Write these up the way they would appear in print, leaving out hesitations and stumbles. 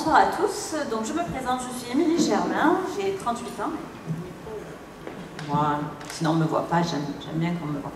bonsoir à tous. Donc je me présente, je suis Émilie Germain, j'ai 38 ans. Voilà, sinon on ne me voit pas, j'aime bien qu'on me voit.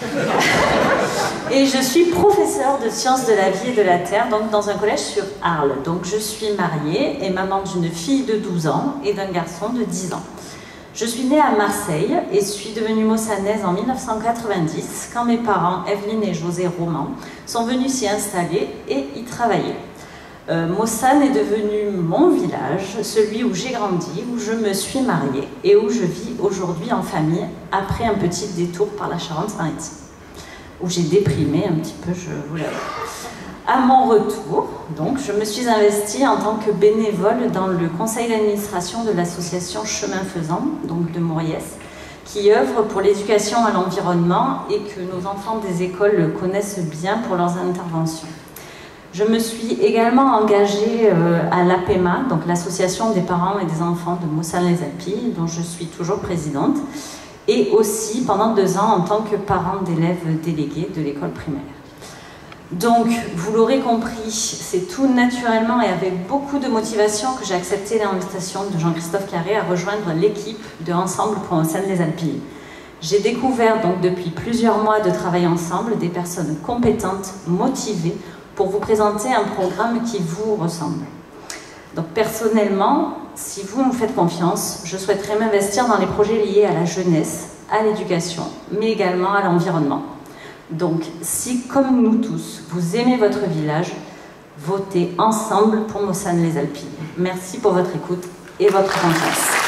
Et je suis professeure de sciences de la vie et de la terre, donc dans un collège sur Arles. Donc je suis mariée et maman d'une fille de 12 ans et d'un garçon de 10 ans. Je suis née à Marseille et suis devenue mossanaise en 1990 quand mes parents, Evelyne et José Roman, sont venus s'y installer et y travailler. Mossane est devenu mon village, celui où j'ai grandi, où je me suis mariée et où je vis aujourd'hui en famille après un petit détour par la Charente-Maritime, où j'ai déprimé un petit peu, je vous l'avoue. À mon retour, donc, je me suis investie en tant que bénévole dans le conseil d'administration de l'association Chemin Faisant, donc de Mauriès, qui œuvre pour l'éducation à l'environnement et que nos enfants des écoles connaissent bien pour leurs interventions. Je me suis également engagée à l'APEMA, donc l'association des parents et des enfants de Mossane-les-Alpilles, dont je suis toujours présidente, et aussi pendant 2 ans en tant que parent d'élèves délégués de l'école primaire. Donc, vous l'aurez compris, c'est tout naturellement et avec beaucoup de motivation que j'ai accepté l'invitation de Jean-Christophe Carré à rejoindre l'équipe de Ensemble pour Mossane-les-Alpilles. J'ai découvert donc depuis plusieurs mois de travail ensemble des personnes compétentes, motivées, pour vous présenter un programme qui vous ressemble. Donc personnellement, si vous me faites confiance, je souhaiterais m'investir dans les projets liés à la jeunesse, à l'éducation, mais également à l'environnement. Donc si, comme nous tous, vous aimez votre village, votez ensemble pour Mossane-les-Alpilles. Merci pour votre écoute et votre confiance.